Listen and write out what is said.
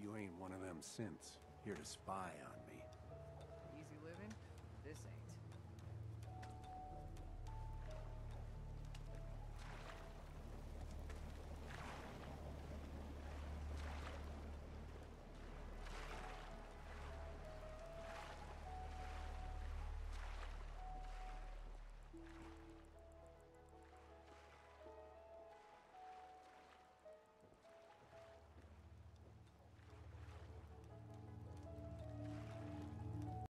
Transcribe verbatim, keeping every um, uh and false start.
you ain't one of them synths, here to spy on me.